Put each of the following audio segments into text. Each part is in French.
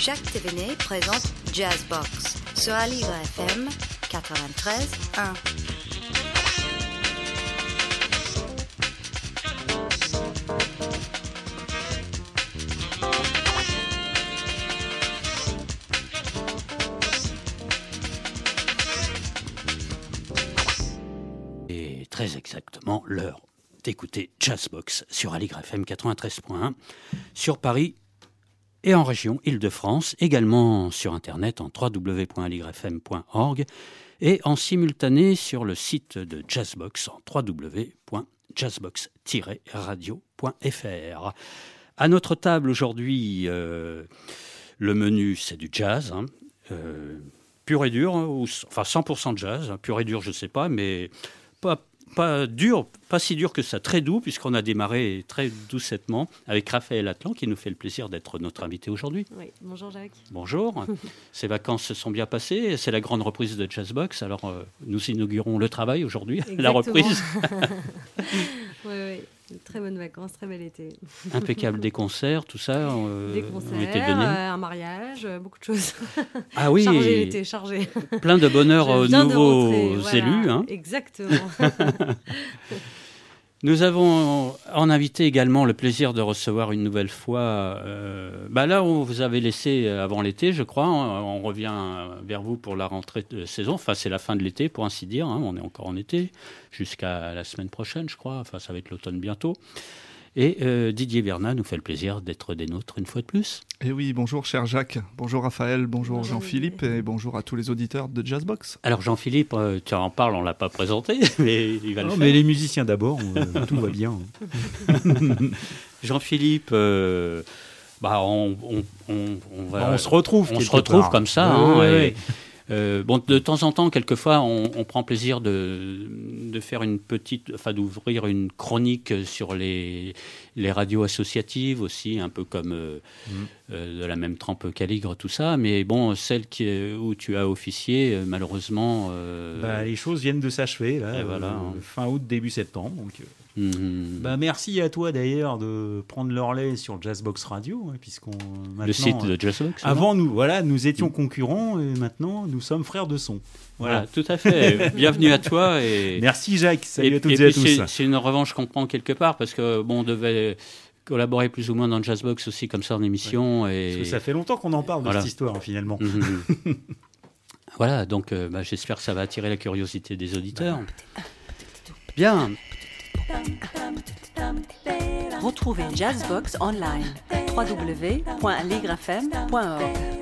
Jacques Thévenet présente Jazzbox sur Aligre FM 93.1. Et très exactement l'heure d'écouter Jazzbox sur Aligre FM 93.1 sur Paris et en région Île-de-France, également sur Internet en www.aligrefm.org et en simultané sur le site de Jazzbox en www.jazzbox-radio.fr. À notre table aujourd'hui, le menu c'est du jazz, pur et dur, enfin 100% jazz, pur et dur je ne sais pas, mais pas dur, pas si dur que ça, très doux, puisqu'on a démarré très doucettement avec Raphaël Atlan, qui nous fait le plaisir d'être notre invité aujourd'hui. Oui, bonjour Jacques. Bonjour. Ces vacances se sont bien passées, c'est la grande reprise de Jazzbox, alors nous inaugurons le travail aujourd'hui, la reprise. Oui, très bonnes vacances, très bel été. Impeccable, des concerts, tout ça. Des concerts, un mariage, beaucoup de choses. Ah oui. Chargé l'été, chargé. Plein de bonheur aux nouveaux élus. Hein. Exactement. Nous avons en invité également le plaisir de recevoir une nouvelle fois. Là, on vous avait laissé avant l'été, je crois. On revient vers vous pour la rentrée de saison. Enfin, c'est la fin de l'été, pour ainsi dire. Hein. On est encore en été, jusqu'à la semaine prochaine, je crois. Enfin, ça va être l'automne bientôt. Et Didier Vernat nous fait le plaisir d'être des nôtres une fois de plus. Et oui, bonjour cher Jacques, bonjour Raphaël, bonjour Jean-Philippe et bonjour à tous les auditeurs de Jazzbox. Alors Jean-Philippe, tu en parles, on ne l'a pas présenté, mais il va le faire. Mais les musiciens d'abord, tout va bien. Jean-Philippe, on se retrouve. On se retrouve comme ça. Oui. De temps en temps, quelquefois, on prend plaisir de faire d'ouvrir une chronique sur les radios associatives aussi, un peu comme de la même trempe qu'Aligre, tout ça. Mais bon, celle où tu as officié, malheureusement... les choses viennent de s'achever, là, fin août, début septembre. Donc, merci à toi d'ailleurs de prendre le relais sur Jazzbox Radio, puisqu'on le site de Jazzbox. Avant nous étions concurrents et maintenant nous sommes frères de son. Voilà, tout à fait. Bienvenue à toi et merci Jacques. Salut à toutes et à tous. C'est une revanche qu'on prend quelque part parce que on devait collaborer plus ou moins dans Jazzbox aussi comme ça en émission. Ouais. Et parce que ça fait longtemps qu'on en parle de cette histoire finalement. Voilà, donc j'espère que ça va attirer la curiosité des auditeurs. Bien. Retrouvez Jazzbox online www.aligrefm.org.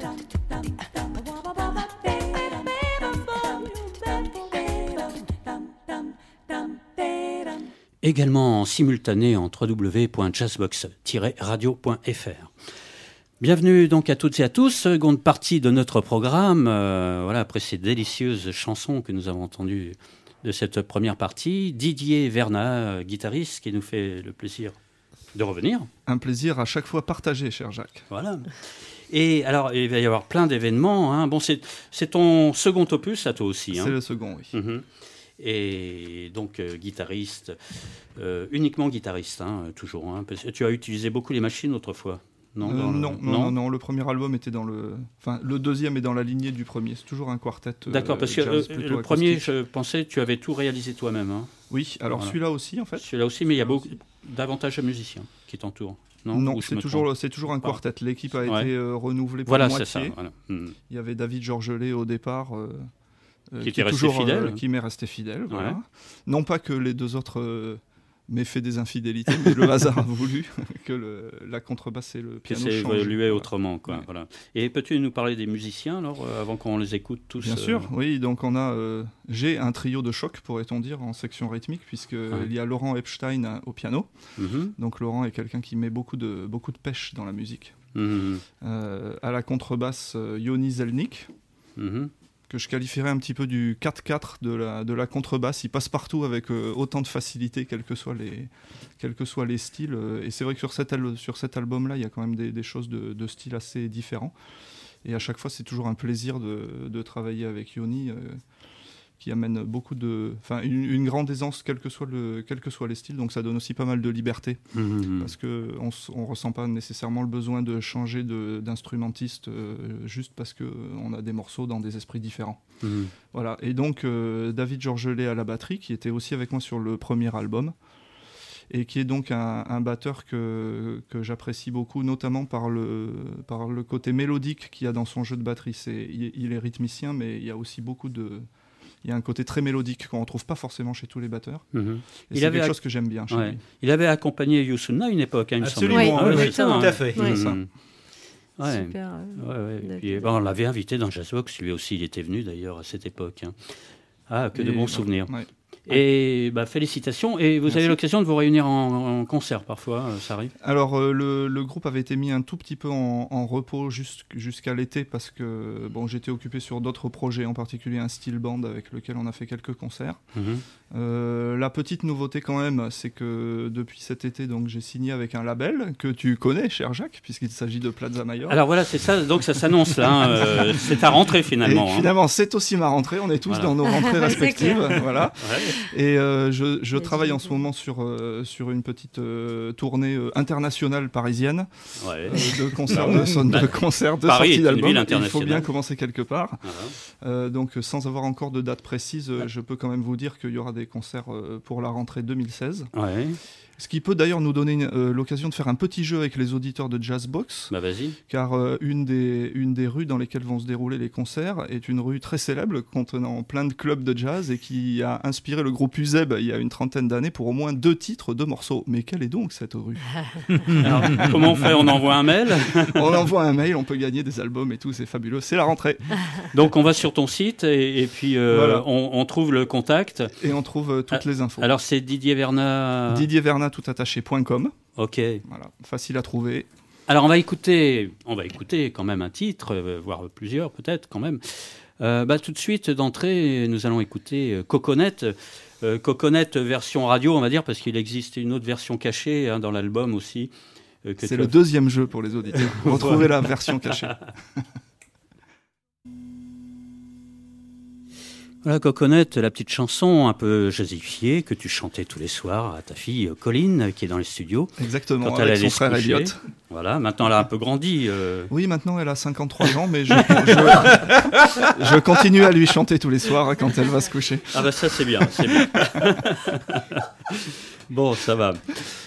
Également en simultané en www.jazzbox-radio.fr. Bienvenue donc à toutes et à tous, seconde partie de notre programme. Après ces délicieuses chansons que nous avons entendues de cette première partie, Didier Vernat, guitariste, qui nous fait le plaisir de revenir. Un plaisir à chaque fois partagé, cher Jacques. Voilà. Et alors, il va y avoir plein d'événements. Hein. Bon, c'est ton second opus, à toi aussi. C'est le second, oui. Et donc, guitariste, uniquement guitariste, toujours. Hein, parce que tu as utilisé beaucoup les machines autrefois. Non, le premier album était le deuxième est dans la lignée du premier. C'est toujours un quartet. D'accord, parce que le premier, je pensais, tu avais tout réalisé toi-même. Hein. Oui, alors celui-là aussi, en fait. Celui-là aussi, mais il y a davantage de musiciens qui t'entourent. Non, c'est toujours un quartet. L'équipe a été renouvelée pour moitié. C'est ça. Voilà. Il y avait David Georgelet au départ, qui était resté fidèle. Qui m'est resté fidèle. Voilà. Non pas que les deux autres m'aient fait des infidélités, mais le hasard a voulu que la contrebasse et le piano changent. Que ça évoluait autrement. Quoi. Ouais. Voilà. Et peux-tu nous parler des musiciens, alors, avant qu'on les écoute tous? Bien sûr, oui. Donc j'ai un trio de choc, pourrait-on dire, en section rythmique, puisqu'il y a Laurent Epstein au piano. Donc Laurent est quelqu'un qui met beaucoup de pêche dans la musique. À la contrebasse, Yoni Zelnik, que je qualifierais un petit peu du 4-4 de la contrebasse. Il passe partout avec autant de facilité, quels que soient les styles. Et c'est vrai que sur cet album-là, il y a quand même des choses de style assez différents. Et à chaque fois, c'est toujours un plaisir de travailler avec Yoni, qui amène beaucoup une grande aisance, quels que soient les styles. Donc ça donne aussi pas mal de liberté, parce qu'on ne ressent pas nécessairement le besoin de changer d'instrumentiste juste parce qu'on a des morceaux dans des esprits différents. Voilà. Et donc David Georgelet à la batterie, qui était aussi avec moi sur le premier album, et qui est donc un batteur que j'apprécie beaucoup, notamment par le côté mélodique qu'il y a dans son jeu de batterie. Il est rythmicien, mais il y a aussi il y a un côté très mélodique qu'on ne retrouve pas forcément chez tous les batteurs. Et c'est quelque chose que j'aime bien chez lui. Il avait accompagné Youssouna à une époque, il me semble. Absolument, tout à fait. C'est ça. Super. Et puis, on l'avait invité dans Jazzbox, lui aussi, il était venu d'ailleurs à cette époque. De bons souvenirs. Ouais. Et félicitations. Et vous avez l'occasion de vous réunir en concert parfois, ça arrive? Alors le groupe avait été mis un tout petit peu en repos jusqu'à l'été parce que j'étais occupé sur d'autres projets, en particulier un steel band avec lequel on a fait quelques concerts. La petite nouveauté quand même, c'est que depuis cet été, donc, j'ai signé avec un label que tu connais, cher Jacques, puisqu'il s'agit de Plaza Mayor. Alors voilà, c'est ça, donc ça s'annonce là, c'est ta rentrée finalement. Et finalement, c'est aussi ma rentrée, on est tous dans nos rentrées respectives. Voilà. Et je travaille en ce moment sur une petite tournée internationale parisienne de concerts de Paris sortie d'album. Il faut bien commencer quelque part. Donc sans avoir encore de date précise, je peux quand même vous dire qu'il y aura des concerts pour la rentrée 2016. Ce qui peut d'ailleurs nous donner l'occasion de faire un petit jeu avec les auditeurs de Jazzbox. Vas-y. Car une des rues dans lesquelles vont se dérouler les concerts est une rue très célèbre contenant plein de clubs de jazz et qui a inspiré le groupe Uzeb il y a une trentaine d'années pour au moins 2 titres, 2 morceaux. Mais quelle est donc cette rue? Alors, comment on fait? On envoie un mail? On envoie un mail, on peut gagner des albums et tout, c'est fabuleux. C'est la rentrée. Donc on va sur ton site et puis voilà. on trouve le contact. Et on trouve toutes les infos. Alors c'est Didier Vernat toutattaché.com. Ok. Voilà, facile à trouver. Alors on va écouter quand même un titre, voire plusieurs peut-être quand même. Tout de suite d'entrée, nous allons écouter Coconut. Coconut version radio, on va dire, parce qu'il existe une autre version cachée dans l'album aussi. C'est le deuxième jeu pour les auditeurs. Retrouvez la version cachée. Voilà, Coconut, la petite chanson un peu jazzifiée que tu chantais tous les soirs à ta fille Colline, qui est dans les studios. Exactement, quand avec son frère Elliot. Voilà, maintenant elle a un peu grandi. Oui, maintenant elle a 53 ans, mais je continue à lui chanter tous les soirs quand elle va se coucher. Ah ça c'est bien, c'est bien. Bon, ça va.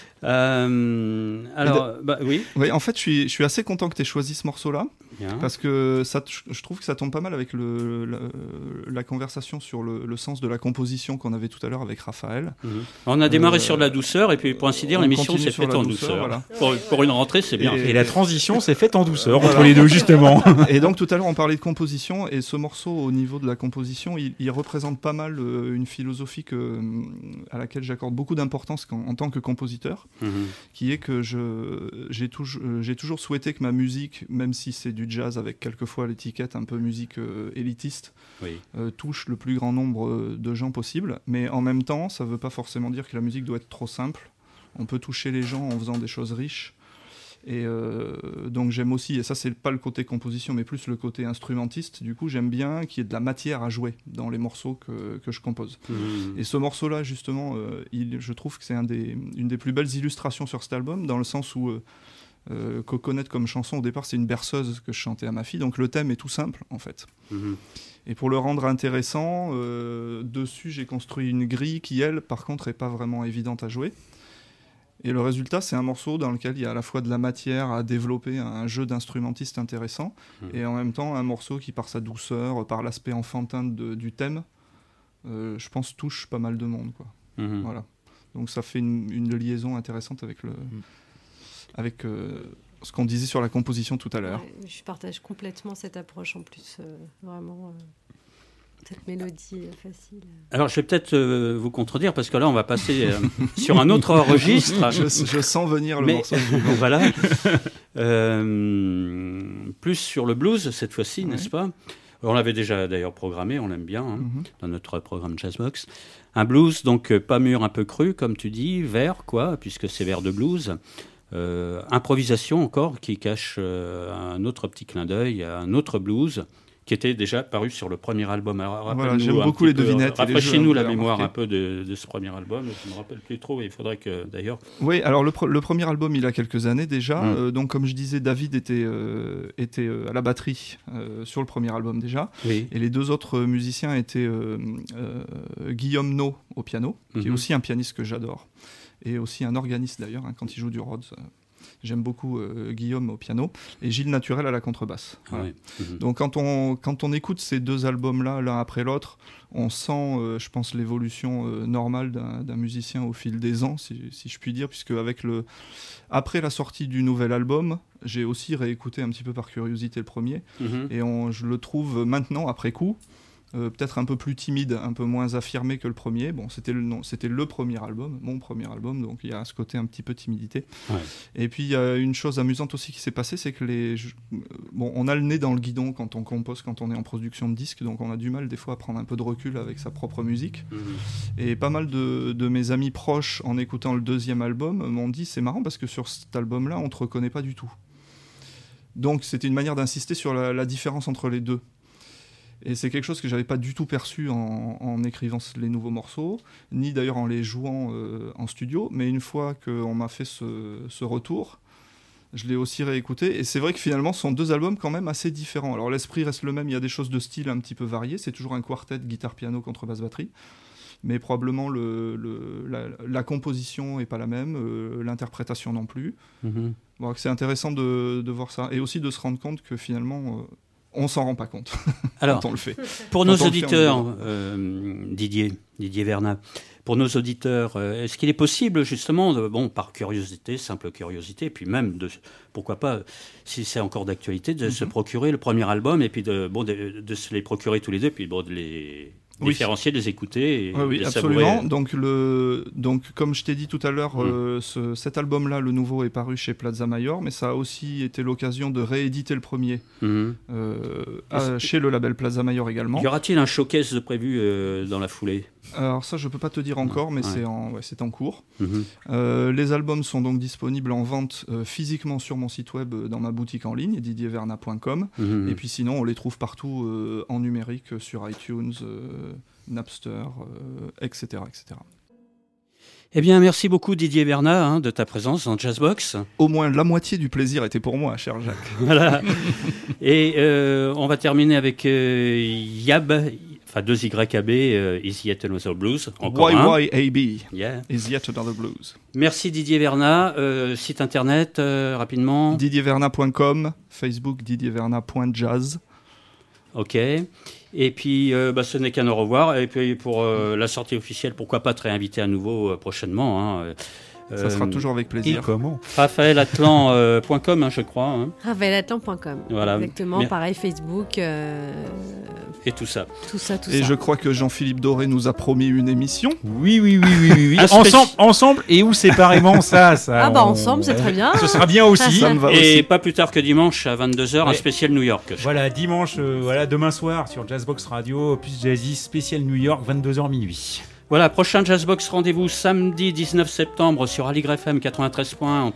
Oui. Oui, en fait, je suis assez content que tu aies choisi ce morceau-là. Bien. Parce que je trouve que ça tombe pas mal avec la conversation sur le sens de la composition qu'on avait tout à l'heure avec Raphaël. On a démarré sur de la douceur et puis pour ainsi dire l'émission s'est faite en douceur. Voilà. Pour une rentrée, c'est bien. Et la transition s'est faite en douceur entre les deux justement. Et donc tout à l'heure on parlait de composition et ce morceau au niveau de la composition, il représente pas mal une philosophie à laquelle j'accorde beaucoup d'importance en tant que compositeur, qui est que j'ai toujours souhaité que ma musique, même si c'est du jazz avec quelquefois l'étiquette un peu musique élitiste, touche le plus grand nombre de gens possible, mais en même temps ça veut pas forcément dire que la musique doit être trop simple. On peut toucher les gens en faisant des choses riches, et donc j'aime aussi, et ça c'est pas le côté composition mais plus le côté instrumentiste, du coup j'aime bien qu'il y ait de la matière à jouer dans les morceaux que je compose. Et ce morceau là justement, je trouve que c'est une des plus belles illustrations sur cet album, dans le sens où Coconut comme chanson, au départ c'est une berceuse que je chantais à ma fille, donc le thème est tout simple en fait. Et pour le rendre intéressant, dessus j'ai construit une grille qui elle par contre est pas vraiment évidente à jouer, et le résultat c'est un morceau dans lequel il y a à la fois de la matière à développer, un jeu d'instrumentiste intéressant, et en même temps un morceau qui par sa douceur, par l'aspect enfantin du thème, je pense touche pas mal de monde, quoi. Voilà. Donc ça fait une liaison intéressante avec ce qu'on disait sur la composition tout à l'heure. Ouais, je partage complètement cette approche en plus, vraiment cette mélodie facile. Alors je vais peut-être vous contredire parce que là on va passer sur un autre registre. Je sens venir le morceau. Voilà. Plus sur le blues cette fois-ci, n'est-ce pas? On l'avait déjà d'ailleurs programmé, on l'aime bien dans notre programme Jazzbox. Un blues donc pas mûr, un peu cru comme tu dis, vert quoi, puisque c'est vert de blues. Improvisation encore qui cache un autre petit clin d'œil, un autre blues qui était déjà paru sur le premier album. Alors, voilà, j'aime beaucoup les devinettes. Rafraîchez-nous la mémoire un peu de ce premier album. Je ne me rappelle plus trop. Il faudrait que, d'ailleurs... Oui, alors le premier album, il a quelques années déjà. Donc, comme je disais, David était à la batterie sur le premier album déjà. Oui. Et les deux autres musiciens étaient Guillaume No au piano, qui est aussi un pianiste que j'adore. Et aussi un organiste d'ailleurs, quand il joue du Rhodes. J'aime beaucoup Guillaume au piano et Gilles Naturel à la contrebasse. Voilà. Oui. Donc quand on écoute ces deux albums-là, l'un après l'autre, on sent, je pense, l'évolution normale d'un musicien au fil des ans, si je puis dire, puisque après la sortie du nouvel album, j'ai aussi réécouté un petit peu par curiosité le premier, et je le trouve maintenant, après coup, peut-être un peu plus timide, un peu moins affirmé que le premier. Bon, c'était le premier album, mon premier album, donc il y a ce côté un petit peu timidité. Ouais. Et puis il y a une chose amusante aussi qui s'est passée, c'est que on a le nez dans le guidon quand on compose, quand on est en production de disques, donc on a du mal des fois à prendre un peu de recul avec sa propre musique. Et pas mal de mes amis proches, en écoutant le deuxième album, m'ont dit c'est marrant parce que sur cet album-là, on te reconnaît pas du tout. Donc c'était une manière d'insister sur la différence entre les deux. Et c'est quelque chose que j'avais pas du tout perçu en écrivant les nouveaux morceaux, ni d'ailleurs en les jouant en studio, mais une fois qu'on m'a fait ce retour, je l'ai aussi réécouté, et c'est vrai que finalement ce sont deux albums quand même assez différents. Alors l'esprit reste le même, il y a des choses de style un petit peu variées, c'est toujours un quartet, guitare, piano, contrebasse, batterie, mais probablement la composition est pas la même, l'interprétation non plus. Bon, c'est intéressant de voir ça, et aussi de se rendre compte que finalement... on s'en rend pas compte. Alors, quand on le fait. Pour nos auditeurs, Didier Vernat, pour nos auditeurs, est-ce qu'il est possible justement, par curiosité, simple curiosité, puis même, pourquoi pas, si c'est encore d'actualité, de se procurer le premier album et puis de se les procurer tous les deux, puis de les différencier, de les écouter et oui, de absolument. savourer. Donc, comme je t'ai dit tout à l'heure, cet album-là, le nouveau, est paru chez Plaza Mayor, mais ça a aussi été l'occasion de rééditer le premier chez le label Plaza Mayor également. Y aura-t-il un showcase de prévu dans la foulée ? Alors ça, je peux pas te dire encore, mais c'est en cours. Les albums sont donc disponibles en vente physiquement sur mon site web, dans ma boutique en ligne, didiervernat.com. Et puis sinon, on les trouve partout en numérique, sur iTunes, Napster, etc., etc. Eh bien, merci beaucoup Didier Vernat de ta présence dans Jazzbox. Au moins la moitié du plaisir était pour moi, cher Jacques. Voilà. Et on va terminer avec Yab, enfin 2YAB, Is Yet Another Blues. YYAB, yeah. Is Yet Another Blues. Merci Didier Vernat. Site internet, rapidement. didiervernat.com, Facebook didiervernat.jazz. Ok. Et puis, ce n'est qu'un au revoir. Et puis, pour la sortie officielle, pourquoi pas te réinviter à nouveau prochainement. Ça sera toujours avec plaisir. Et comment ? RaphaëlAtlan.com, je crois. RaphaëlAtlan.com. Voilà. Exactement. Pareil, Facebook. Et tout ça. Tout ça. Et je crois que Jean-Philippe Doré nous a promis une émission. Oui. Ensemble et ou séparément, ça. Ensemble, c'est très bien. Ce sera bien aussi. Ça me va et aussi. pas plus tard que dimanche à 22h, un spécial New York. Voilà, dimanche, demain soir sur Jazzbox Radio, plus Jazzy, spécial New York, 22h minuit. Voilà, prochain Jazzbox rendez-vous samedi 19 septembre sur Aligrefm 93.1 en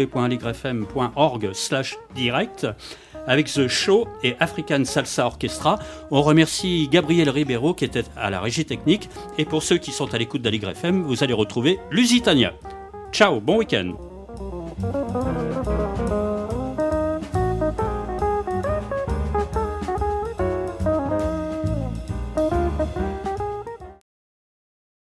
www.aligrefm.org/direct avec The Show et African Salsa Orchestra. On remercie Gabriel Ribeiro qui était à la régie technique, et pour ceux qui sont à l'écoute d'Aligrefm, vous allez retrouver Lusitania. Ciao, bon week-end.